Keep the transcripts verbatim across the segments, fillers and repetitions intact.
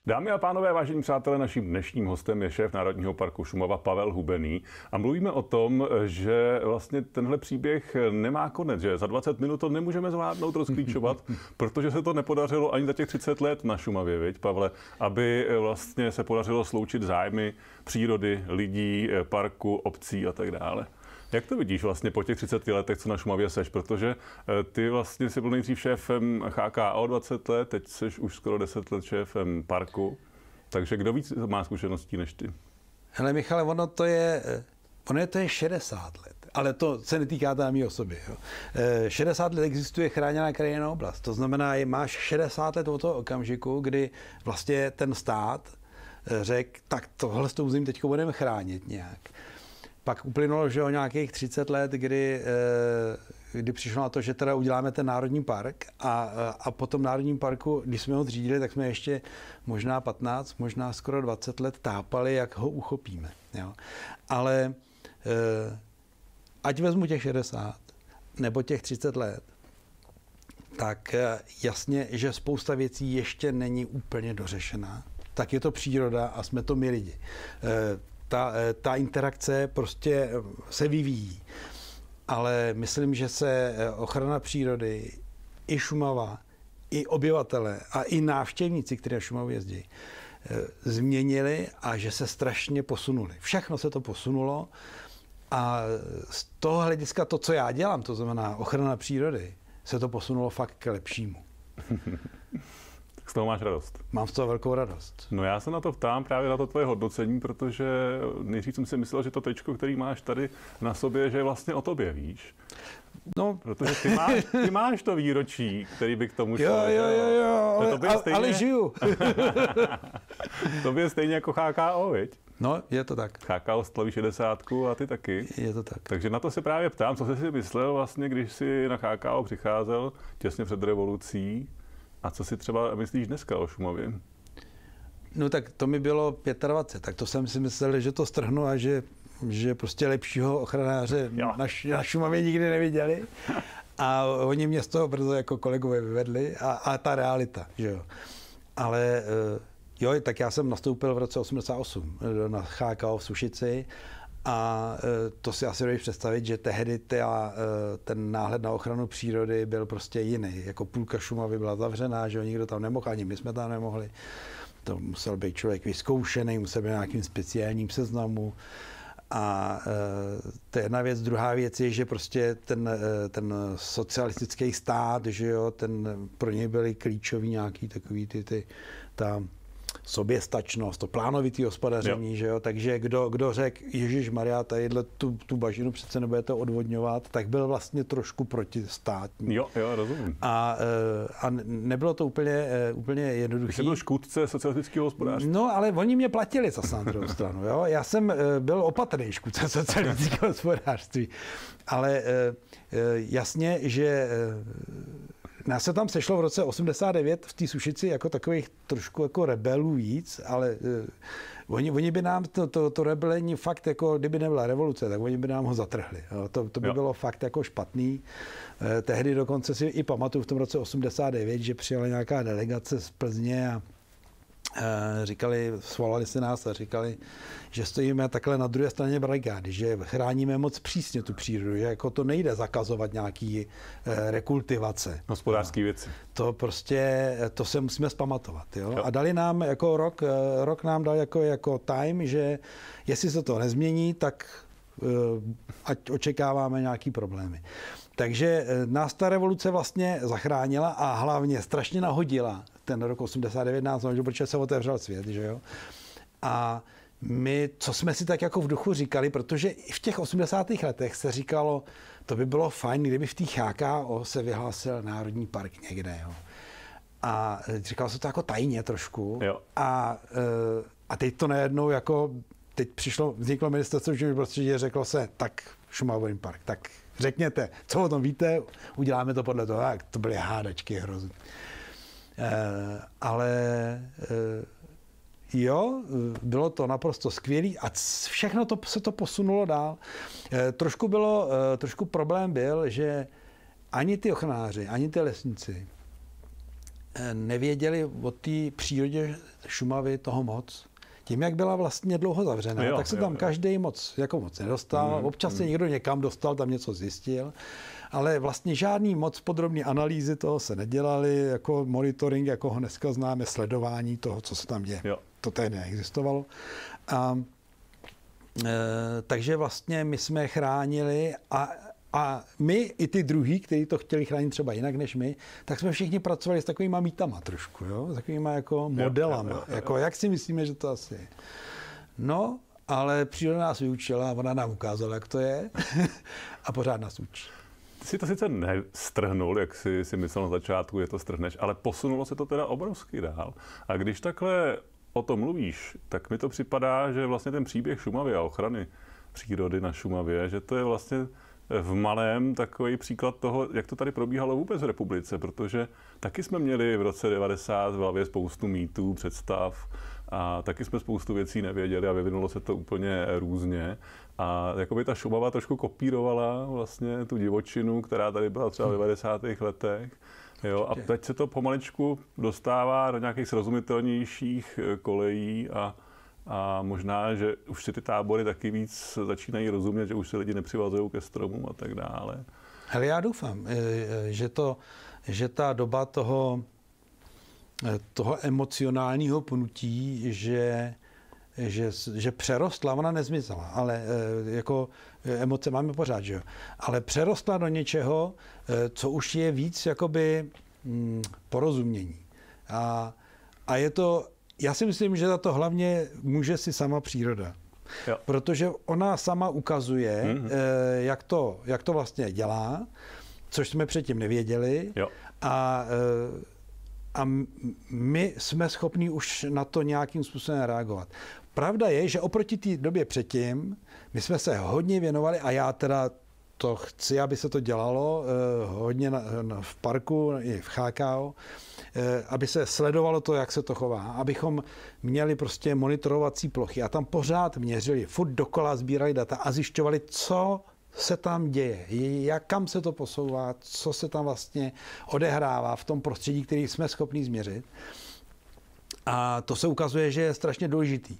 Dámy a pánové, vážení přátelé, naším dnešním hostem je šéf Národního parku Šumava Pavel Hubený a mluvíme o tom, že vlastně tenhle příběh nemá konec, že za dvacet minut to nemůžeme zvládnout rozklíčovat, protože se to nepodařilo ani za těch třicet let na Šumavě, viď, Pavle, aby vlastně se podařilo sloučit zájmy přírody, lidí, parku, obcí a tak dále. Jak to vidíš vlastně po těch třiceti letech, co na Šumavě seš? Protože ty vlastně jsi byl nejdřív šéfem H K O dvacet let, teď seš už skoro deset let šéfem parku. Takže kdo víc má zkušeností než ty? Hele Michale, ono to je, ono je to je šedesát let, ale to se netýká tam mý osoby. Jo. šedesát let existuje chráněná krajinná oblast, to znamená, že máš šedesát let od toho okamžiku, kdy vlastně ten stát řekl, tak tohle s tou území teď budeme chránit nějak. Pak uplynulo, že o nějakých třicet let, kdy, kdy přišlo na to, že teda uděláme ten národní park a, a po tom národním parku, když jsme ho zřídili, tak jsme ještě možná patnáct, možná skoro dvacet let tápali, jak ho uchopíme. Jo. Ale ať vezmu těch šedesát nebo těch třicet let, tak jasně, že spousta věcí ještě není úplně dořešená. Tak je to příroda a jsme to my lidi. Ta, ta interakce prostě se vyvíjí. Ale myslím, že se ochrana přírody, i Šumava, i obyvatele a i návštěvníci, kteří na Šumavu jezdí, změnili a že se strašně posunuli. Všechno se to posunulo a z toho hlediska to, co já dělám, to znamená ochrana přírody, se to posunulo fakt k lepšímu. Z toho máš radost? Mám z toho velkou radost. No já se na to ptám právě na to tvoje hodnocení, protože nejdřív jsem si myslel, že to tričko, který máš tady na sobě, že je vlastně o tobě, víš? No. Protože ty máš, ty máš to výročí, který by k tomu šel. Jo, jo, jo, jo, ale, ale, stejně, ale žiju. Tobě stejně jako H K O, viď? No, je to tak. H K O slaví šedesátku a ty taky. Je to tak. Takže na to se právě ptám, co jsi si myslel vlastně, když jsi na H K O přicházel těsně před revolucí. A co si třeba myslíš dneska o Šumavě? No tak to mi bylo dvacet pět, tak to jsem si myslel, že to strhnu a že, že prostě lepšího ochranáře na, na Šumavě nikdy neviděli. A oni mě z toho brzo jako kolegové vyvedli a, a ta realita, že jo. Ale jo, tak já jsem nastoupil v roce osmdesát osm na H K O v Sušici a to si asi dojdeš představit, že tehdy ta, ten náhled na ochranu přírody byl prostě jiný. Jako půlka Šumavy byla zavřená, že jo, nikdo tam nemohl, ani my jsme tam nemohli. To musel být člověk vyzkoušený, musel být na nějakým speciálním seznamu. A to je jedna věc. Druhá věc je, že prostě ten, ten socialistický stát, že jo, ten pro něj byly klíčový nějaký takový ty, ty ta soběstačnost, to plánovitý hospodaření, jo. Že jo, takže kdo, kdo řekl, ježišmarja, tadyhle tu, tu bažinu přece nebudete odvodňovat, tak byl vlastně trošku protistátní. Jo, jo, rozumím. A, a nebylo to úplně, úplně jednoduché. Jsi byl škůdce socialistického hospodářství. No, ale oni mě platili zase na druhou stranu, jo. Já jsem byl opatrný škůdce socialistického hospodářství, ale jasně, že nás se tam sešlo v roce osmdesát devět v té Sušici jako takových trošku jako rebelů víc, ale uh, oni, oni by nám to, to, to rebelení fakt jako, kdyby nebyla revoluce, tak oni by nám ho zatrhli. Jo. To, to by jo. bylo fakt jako špatný. Uh, tehdy dokonce si i pamatuju v tom roce osmdesát devět, že přijela nějaká delegace z Plzně a říkali, svolali se nás a říkali, že stojíme takhle na druhé straně barikády, že chráníme moc přísně tu přírodu, že jako to nejde zakazovat nějaký rekultivace. Hospodářské věci. To prostě, to se musíme zpamatovat. Jo? A dali nám jako rok, rok nám dal jako, jako time, že jestli se to nezmění, tak ať očekáváme nějaký problémy. Takže nás ta revoluce vlastně zachránila a hlavně strašně nahodila. Ten rok osmdesát devět nás nahodil, protože se otevřel svět, že jo. A my, co jsme si tak jako v duchu říkali, protože i v těch osmdesátých letech se říkalo, to by bylo fajn, kdyby v té H K O se vyhlásil národní park někde, jo. A říkalo se to jako tajně trošku. Jo. A, a teď to najednou jako, teď přišlo, vzniklo ministerstvo životního prostředí a řeklo se, tak Šumavový park, tak řekněte, co o tom víte, uděláme to podle toho. Tak to byly hádačky hrozně. E, ale e, jo, bylo to naprosto skvělý a všechno to, se to posunulo dál. E, trošku, bylo, e, trošku problém byl, že ani ty ochranáři, ani ty lesníci nevěděli o té přírodě Šumavy toho moc. Tím, jak byla vlastně dlouho zavřená, jo, tak se tam jo, každý moc, jako moc nedostal. Mm, Občas mm. se někdo někam dostal, tam něco zjistil. Ale vlastně žádný moc podrobný analýzy toho se nedělaly, jako monitoring, jako ho dneska známe, sledování toho, co se tam děje. Jo. To tehdy neexistovalo. A, e, takže vlastně my jsme chránili a A my i ty druhý, kteří to chtěli chránit třeba jinak než my, tak jsme všichni pracovali s takovýma mýtama trošku, jo? S takovýma jako modelama. Jo, jo, jo. Jako, jak si myslíme, že to asi je. No, ale příroda nás vyučila, ona nám ukázala, jak to je a pořád nás učí. Ty si to sice nestrhnul, jak jsi si myslel na začátku, že to strhneš, ale posunulo se to teda obrovsky dál. A když takhle o tom mluvíš, tak mi to připadá, že vlastně ten příběh Šumavy a ochrany přírody na Šumavě, že to je vlastně v malém takový příklad toho, jak to tady probíhalo vůbec v republice, protože taky jsme měli v roce devadesát v hlavě spoustu mýtů, představ a taky jsme spoustu věcí nevěděli a vyvinulo se to úplně různě. A jakoby ta Šumava trošku kopírovala vlastně tu divočinu, která tady byla třeba v devadesátých letech. Jo, a teď se to pomaličku dostává do nějakých srozumitelnějších kolejí a A možná, že už si ty tábory taky víc začínají rozumět, že už se lidi nepřivazují ke stromům a tak dále. Hele, já doufám, že, to, že ta doba toho, toho emocionálního pnutí, že, že, že přerostla, ona nezmizela, ale jako emoce máme pořád, že jo, ale přerostla do něčeho, co už je víc jakoby hm, porozumění. A, a je to Já si myslím, že za to hlavně může si sama příroda. Jo. Protože ona sama ukazuje, mm-hmm. jak, to, jak to vlastně dělá, což jsme předtím nevěděli. Jo. A, a my jsme schopni už na to nějakým způsobem reagovat. Pravda je, že oproti té době předtím, my jsme se hodně věnovali, a já teda to chci, aby se to dělalo hodně na, na, v parku i v H K O, aby se sledovalo to, jak se to chová, abychom měli prostě monitorovací plochy a tam pořád měřili, furt dokola sbírali data a zjišťovali, co se tam děje, jak kam se to posouvá, co se tam vlastně odehrává v tom prostředí, který jsme schopni změřit. A to se ukazuje, že je strašně důležitý.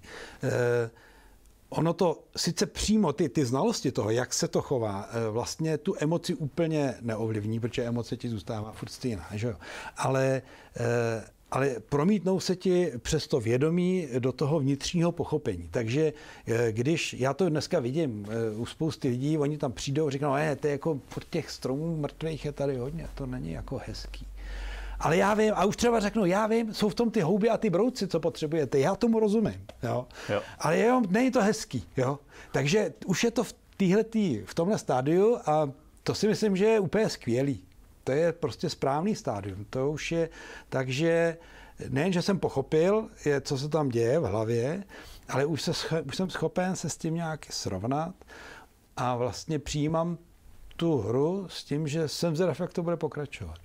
Ono to, sice přímo ty, ty znalosti toho, jak se to chová, vlastně tu emoci úplně neovlivní, protože emoce ti zůstává furt stejná, že jo? Ale, ale promítnou se ti přes to vědomí do toho vnitřního pochopení. Takže když, já to dneska vidím u spousty lidí, oni tam přijdou a říkají, no, to je jako pod těch stromů mrtvých je tady hodně, to není jako hezký. Ale já vím, a už třeba řeknu, já vím, jsou v tom ty houby a ty brouci, co potřebujete, já tomu rozumím, jo. Jo. Ale jo, není to hezký, jo. Takže už je to v téhletý, v tomhle stádiu a to si myslím, že je úplně skvělý. To je prostě správný stádium. To už je, takže nejen, že jsem pochopil, je, co se tam děje v hlavě, ale už, se, už jsem schopen se s tím nějak srovnat a vlastně přijímám tu hru s tím, že jsem zvědav, jak to bude pokračovat.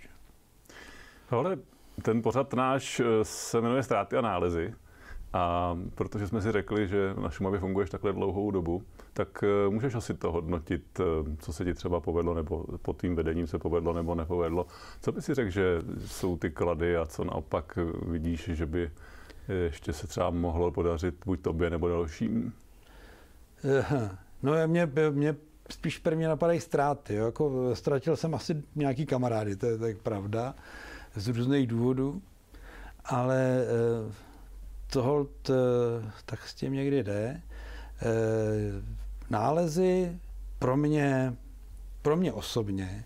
Ale ten pořad náš se jmenuje Ztráty a nálezy a protože jsme si řekli, že na Šumavě funguješ takhle dlouhou dobu, tak můžeš asi to hodnotit, co se ti třeba povedlo, nebo pod tím vedením se povedlo, nebo nepovedlo. Co by si řekl, že jsou ty klady a co naopak vidíš, že by ještě se třeba mohlo podařit buď tobě, nebo dalším? No mě, mě spíš prvně napadají ztráty. Jo? Jako, ztratil jsem asi nějaký kamarády, to je tak pravda. Z různých důvodů, ale tohle tak s tím někdy jde. Nálezy pro mě, pro mě osobně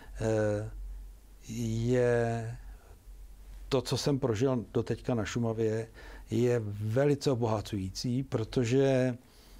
je to, co jsem prožil doteďka na Šumavě, je velice obohacující, protože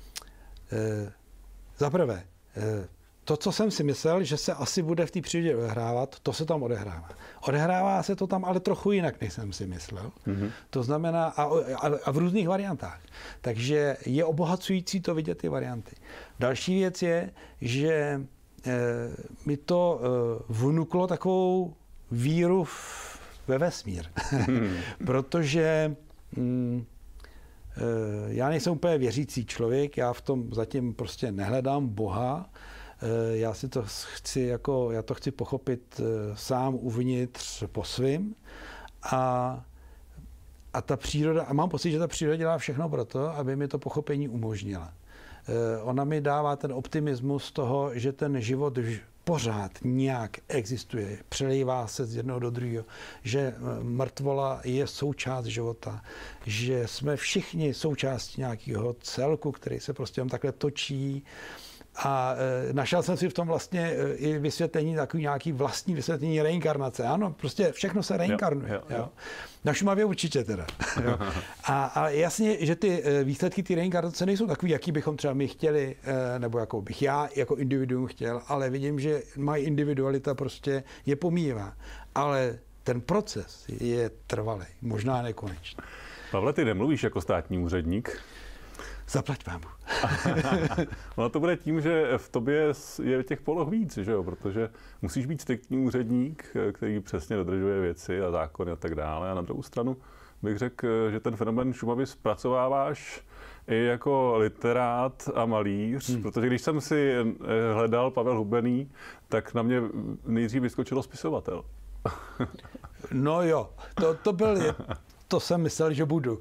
za prvé, to, co jsem si myslel, že se asi bude v té přírodě odehrávat, to se tam odehrává. Odehrává se to tam ale trochu jinak, než jsem si myslel. Mm-hmm. To znamená, a, a, a v různých variantách. Takže je obohacující to vidět ty varianty. Další věc je, že e, mi to e, vnuklo takovou víru v, ve vesmír. Mm. Protože mm, e, já nejsem úplně věřící člověk, já v tom zatím prostě nehledám Boha. Já si to chci jako, já to chci pochopit sám uvnitř po svým A, a ta příroda, a mám pocit, že ta příroda dělá všechno pro to, aby mi to pochopení umožnila. Ona mi dává ten optimismus toho, že ten život pořád nějak existuje, přelejvá se z jednoho do druhého, že mrtvola je součást života, že jsme všichni součástí nějakého celku, který se prostě tam takhle točí. A e, našel jsem si v tom vlastně e, i vysvětlení, takový nějaký vlastní vysvětlení reinkarnace. Ano, prostě všechno se reinkarnuje. Jo, jo, jo. Na Šumavě určitě teda. Jo. A, a jasně, že ty e, výsledky ty reinkarnace nejsou takový, jaký bychom třeba my chtěli, e, nebo jako bych já jako individuum chtěl, ale vidím, že moje individualita prostě je pomíjivá. Ale ten proces je trvalý, možná nekonečný. Pavle, ty nemluvíš jako státní úředník? Zaplať pámu. No to bude tím, že v tobě je těch poloh víc, že jo? Protože musíš být striktní úředník, který přesně dodržuje věci a zákony a tak dále. A na druhou stranu bych řekl, že ten fenomén Šumavy zpracováváš i jako literát a malíř, hmm. protože když jsem si hledal Pavel Hubený, tak na mě nejdřív vyskočilo spisovatel. No jo, to, to byl, to jsem myslel, že budu.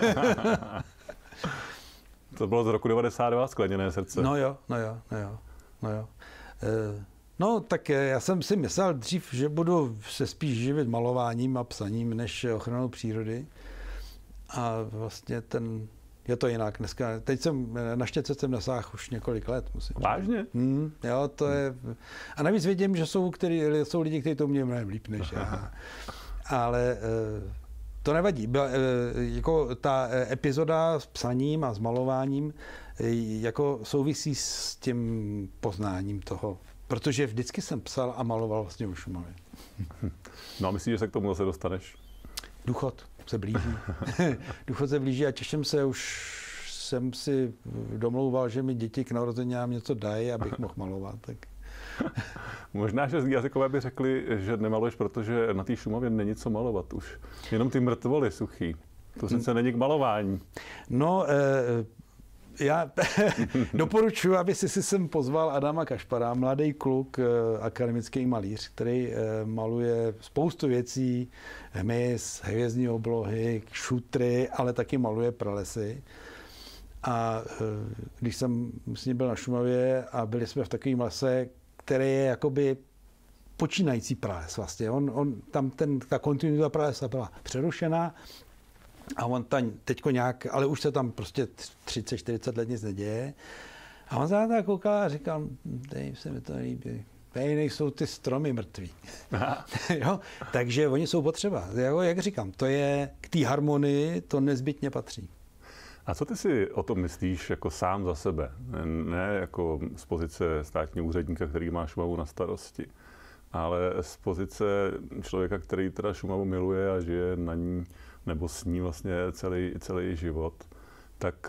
To bylo z roku devadesát dva, Skleněné srdce. No jo, no jo, no jo, no jo. E, no tak já jsem si myslel dřív, že budu se spíš živit malováním a psaním, než ochranou přírody. A vlastně ten, je to jinak dneska. Teď jsem, na štětce jsem nesáhl už několik let, musím říct. Vážně? Hmm, jo, to je... A navíc vidím, že jsou, který, jsou lidi, kteří to umějí mnohem líp než já. Ale... E, to nevadí. Byla, jako ta epizoda s psaním a s malováním jako souvisí s tím poznáním toho. Protože vždycky jsem psal a maloval vlastně o Šumavě. No a myslíš, že se k tomu zase dostaneš? Důchod se blíží. Důchod se blíží a těším se, už jsem si domlouval, že mi děti k narozeninám něco dají, abych mohl malovat. Tak. Možná, že z jazykové by řekli, že nemaluješ, protože na té Šumavě není co malovat už. Jenom ty mrtvoly suchý. To sice není k malování. No, e, já doporučuji, aby si si sem pozval Adama Kašpara, mladý kluk, akademický malíř, který maluje spoustu věcí, hmyz, hvězdní oblohy, šutry, ale taky maluje pralesy. A když jsem s ním byl na Šumavě a byli jsme v takovém lese, který je jakoby počínající prales vlastně. On, on, tam ten, ta kontinuita pralesa byla přerušená a on tam teďko nějak, ale už se tam prostě třicet čtyřicet let nic neděje. A on se na to koukal a říkal, tady se mi to líbí. Tady nejsou ty stromy mrtví. Jo? Takže oni jsou potřeba. Jako, jak říkám, to je k té harmonii, to nezbytně patří. A co ty si o tom myslíš jako sám za sebe? Ne jako z pozice státního úředníka, který má Šumavu na starosti, ale z pozice člověka, který teda Šumavu miluje a žije na ní nebo s ní vlastně celý, celý život. Tak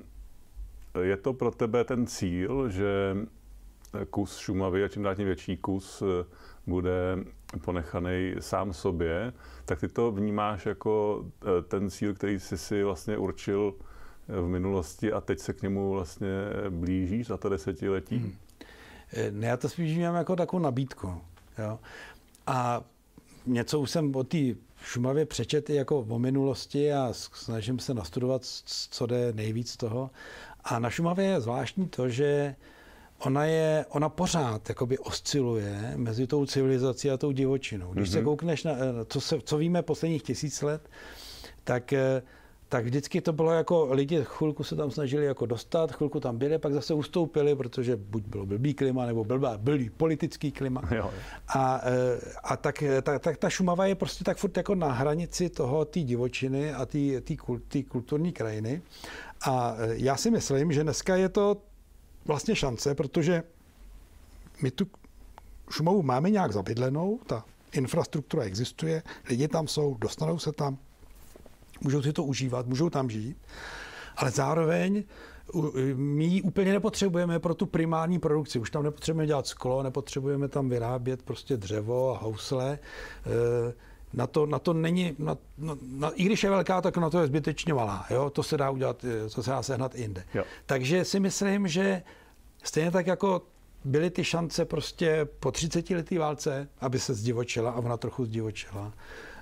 je to pro tebe ten cíl, že kus Šumavy a čím dál tím větší kus bude ponechaný sám sobě, tak ty to vnímáš jako ten cíl, který jsi si vlastně určil v minulosti a teď se k němu vlastně blížíš za to desetiletí? Hmm. Ne, já to spíš vnímám jako takovou nabídku. Jo? A něco už jsem o té Šumavě přečet jako o minulosti a snažím se nastudovat, co jde nejvíc z toho. A na Šumavě je zvláštní to, že ona, je, ona pořád jakoby osciluje mezi tou civilizací a tou divočinou. Když mm-hmm. se koukneš na co, se, co víme posledních tisíc let, tak tak vždycky to bylo jako, lidi chvilku se tam snažili jako dostat, chvilku tam byli, pak zase ustoupili, protože buď bylo blbý klima, nebo blbá, blbý politický klima. Jo. A, a tak, tak, tak ta Šumava je prostě tak furt jako na hranici toho, té divočiny a té kulturní krajiny. A já si myslím, že dneska je to vlastně šance, protože my tu Šumavu máme nějak zabydlenou, ta infrastruktura existuje, lidi tam jsou, dostanou se tam, můžou si to užívat, můžou tam žít, ale zároveň my ji úplně nepotřebujeme pro tu primární produkci. Už tam nepotřebujeme dělat sklo, nepotřebujeme tam vyrábět prostě dřevo a housle. Na to, na to není, na, na, na, i když je velká, tak na to je zbytečně malá. Jo? To se dá udělat, to se dá sehnat jinde. Jo. Takže si myslím, že stejně tak jako byly ty šance prostě po třicetileté válce, aby se zdivočila a ona trochu zdivočila,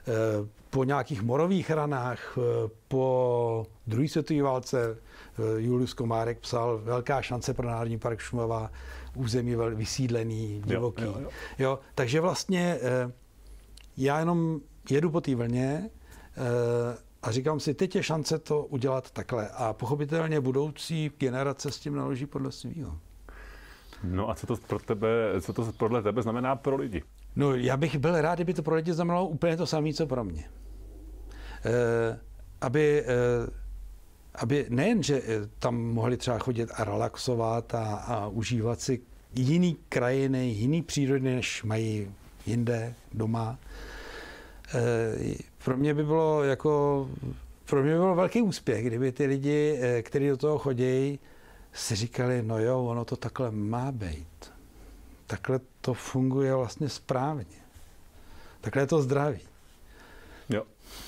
po nějakých morových ranách, po druhé světové válce Julius Komárek psal Velká šance pro Národní park Šumava, území vysídlený, divoký. Jo, jo, jo. Jo, takže vlastně já jenom jedu po té vlně a říkám si, teď je šance to udělat takhle. A pochopitelně budoucí generace s tím naloží podle svýho. No a co to pro tebe, co to podle tebe znamená pro lidi? No, já bych byl rád, kdyby to pro lidi znamenalo úplně to samé, co pro mě. E, aby, e, aby nejen, že tam mohli třeba chodit a relaxovat a, a užívat si jiný krajiny, jiný přírody, než mají jinde doma. E, pro mě by bylo jako, pro mě by bylo velký úspěch, kdyby ty lidi, kteří do toho chodí, si říkali, no jo, ono to takhle má být. Takhle to funguje vlastně správně. Takhle je to zdraví. Jo.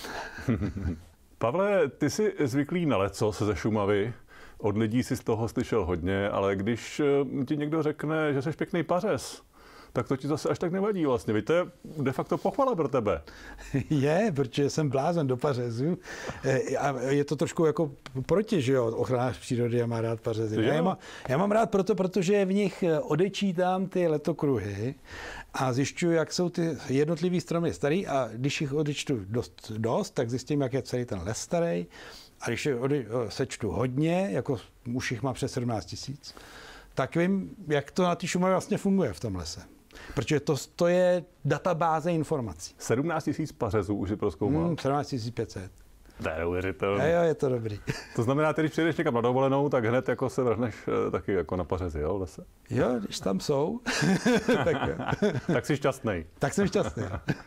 Pavle, ty jsi zvyklý na lecos ze Šumavy. Od lidí si z toho slyšel hodně, ale když ti někdo řekne, že jsi pěkný pařez, tak to ti zase až tak nevadí vlastně. Víte, to je de facto pochvala pro tebe. Je, protože jsem blázen do pařezů. A je to trošku jako proti, že jo, ochranář přírody a má rád pařezy. Já, má, já mám rád proto, protože v nich odečítám ty letokruhy a zjišťuju, jak jsou ty jednotlivý stromy starý a když jich odečtu dost, dost, tak zjistím, jak je celý ten les starý. A když je sečtu hodně, jako už jich má přes sedmnáct tisíc, tak vím, jak to na té Šumavě vlastně funguje v tom lese. Protože to, to je databáze informací. sedmnáct tisíc pařezů už si prozkoumal? Hmm, sedmnáct tisíc pět set. To je neuvěřitelné. Jo, je to dobrý. To znamená, že když přijdeš někam na dovolenou, tak hned jako se vrhneš taky jako na pařezy, jo, v lese? Jo, když tam jsou, tak jo. Tak jsi šťastný. Tak jsem šťastný.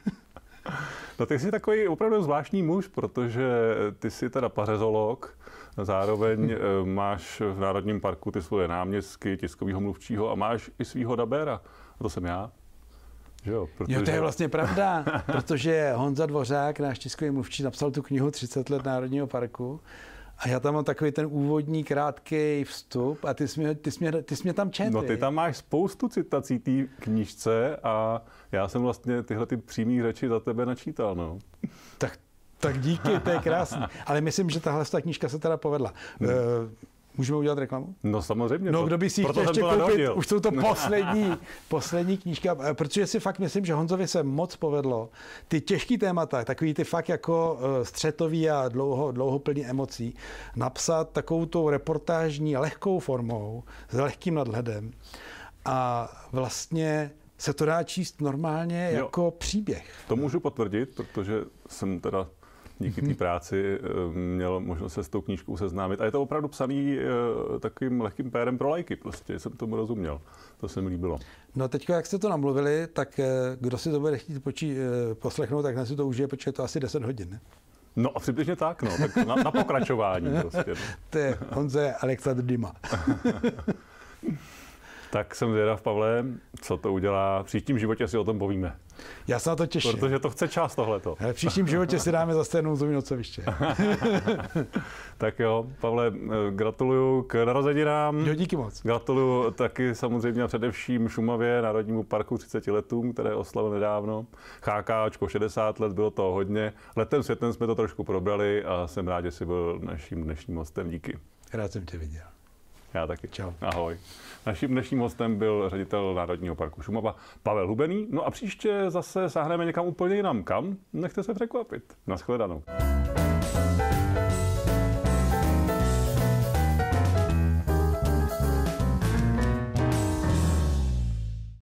No ty jsi takový opravdu zvláštní muž, protože ty jsi teda pařezolog, zároveň máš v Národním parku ty svoje náměstky, tiskovýho mluvčího a máš i svýho dabéra. A to jsem já. Že jo, protože... jo, to je vlastně pravda, protože Honza Dvořák, náš tiskový mluvčí, napsal tu knihu třicet let Národního parku a já tam mám takový ten úvodní krátký vstup a ty jsi mě, ty jsi mě, ty jsi mě tam četl. No ty tam máš spoustu citací té knížce a já jsem vlastně tyhle ty přímý řeči za tebe načítal, no. Tak Tak díky, to je krásný. Ale myslím, že tahle knížka se teda povedla. Hmm. Můžeme udělat reklamu? No samozřejmě. No, kdo by si chtěl ještě koupit, nadhodil. Už jsou to poslední, poslední knížka, protože si fakt myslím, že Honzovi se moc povedlo ty těžký témata, takový ty fakt jako střetový a dlouho, dlouhoplný emocí, napsat takovou tou reportážní lehkou formou, s lehkým nadhledem a vlastně se to dá číst normálně jo. jako příběh. To můžu potvrdit, protože jsem teda díky té práci měl možnost se s tou knížkou seznámit. A je to opravdu psaný takovým lehkým pérem pro lajky, prostě jsem tomu rozuměl. To se mi líbilo. No teďko, jak jste to namluvili, tak kdo si to bude chtít počí, poslechnout, tak si to užije, protože je to asi deset hodin, ne? No a přibližně tak, no. Tak na, na pokračování prostě. No. To je Honze Alexandr Dyma. Tak jsem zvědav, Pavle, co to udělá. V příštím životě si o tom povíme. Já se na to těším. Protože to chce čas tohleto. V příštím životě si dáme zase jednou zubí nocoviště. Tak jo, Pavle, gratuluju k narozeninám. Jo, díky moc. Gratuluju taky samozřejmě především Šumavě, Národnímu parku třiceti letům, které oslavil nedávno. HKAčko šedesát let, bylo to hodně. Letem světem jsme to trošku probrali a jsem rád, že jsi byl naším dnešním hostem. Díky. Rád jsem tě viděl. Já taky. Čau. Ahoj. Naším dnešním hostem byl ředitel Národního parku Šumava Pavel Hubený. No a příště zase sáhneme někam úplně jinam. Kam? Nechte se překvapit. Naschledanou.